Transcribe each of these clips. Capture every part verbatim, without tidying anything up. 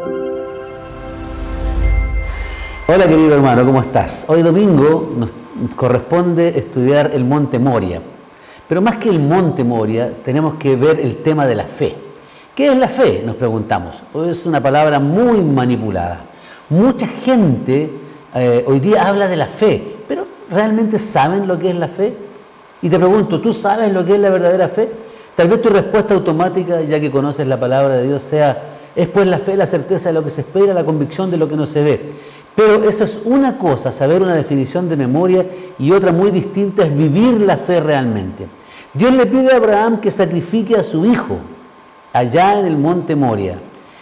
Hola querido hermano, ¿cómo estás? Hoy domingo nos corresponde estudiar el Monte Moria. Pero más que el Monte Moria, tenemos que ver el tema de la fe. ¿Qué es la fe? Nos preguntamos. Es una palabra muy manipulada. Mucha gente eh, hoy día habla de la fe, pero ¿realmente saben lo que es la fe? Y te pregunto, ¿tú sabes lo que es la verdadera fe? Tal vez tu respuesta automática, ya que conoces la palabra de Dios, sea, es pues la fe, la certeza de lo que se espera, la convicción de lo que no se ve. Pero eso es una cosa, saber una definición de memoria, y otra muy distinta es vivir la fe realmente. Dios le pide a Abraham que sacrifique a su hijo allá en el Monte Moria.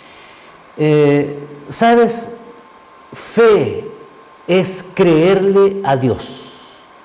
Eh, ¿Sabes? Fe es creerle a Dios,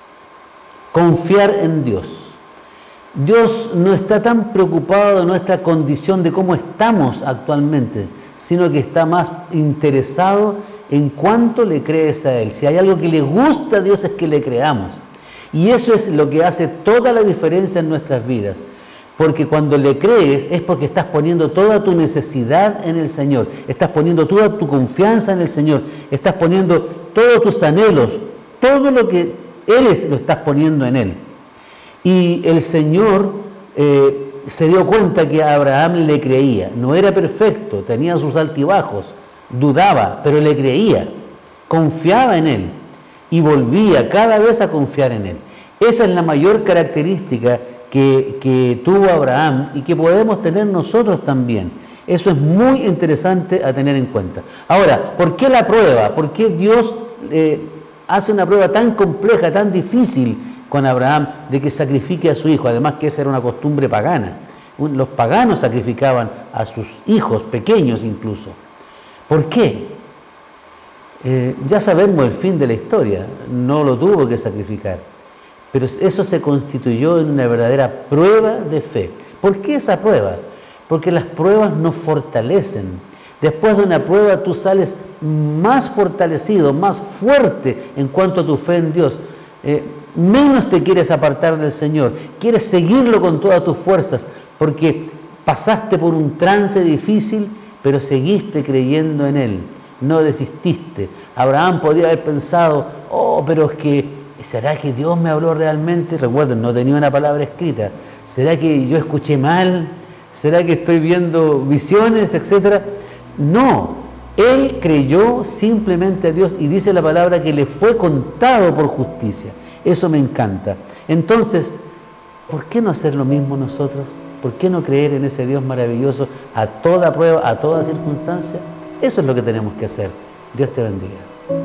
confiar en Dios. Dios no está tan preocupado de nuestra condición, de cómo estamos actualmente, sino que está más interesado en cuánto le crees a Él. Si hay algo que le gusta a Dios es que le creamos. Y eso es lo que hace toda la diferencia en nuestras vidas. Porque cuando le crees es porque estás poniendo toda tu necesidad en el Señor. Estás poniendo toda tu confianza en el Señor. Estás poniendo todos tus anhelos. Todo lo que eres lo estás poniendo en Él. Y el Señor eh, se dio cuenta que a Abraham le creía. No era perfecto, tenía sus altibajos, dudaba, pero le creía, confiaba en Él y volvía cada vez a confiar en Él. Esa es la mayor característica que, que tuvo Abraham y que podemos tener nosotros también. Eso es muy interesante a tener en cuenta. Ahora, ¿por qué la prueba? ¿Por qué Dios eh, hace una prueba tan compleja, tan difícil con Abraham, de que sacrifique a su hijo? Además que esa era una costumbre pagana. Los paganos sacrificaban a sus hijos, pequeños incluso. ¿Por qué? Eh, ya sabemos el fin de la historia, no lo tuvo que sacrificar. Pero eso se constituyó en una verdadera prueba de fe. ¿Por qué esa prueba? Porque las pruebas nos fortalecen. Después de una prueba tú sales más fortalecido, más fuerte en cuanto a tu fe en Dios. Eh, menos te quieres apartar del Señor, quieres seguirlo con todas tus fuerzas, porque pasaste por un trance difícil, pero seguiste creyendo en Él, no desististe. Abraham podía haber pensado, oh, pero es que, ¿será que Dios me habló realmente? Recuerden, no tenía una palabra escrita. ¿Será que yo escuché mal? ¿Será que estoy viendo visiones, etcétera? No, él creyó simplemente a Dios y dice la palabra que le fue contado por justicia. Eso me encanta. Entonces, ¿por qué no hacer lo mismo nosotros? ¿Por qué no creer en ese Dios maravilloso a toda prueba, a toda circunstancia? Eso es lo que tenemos que hacer. Dios te bendiga.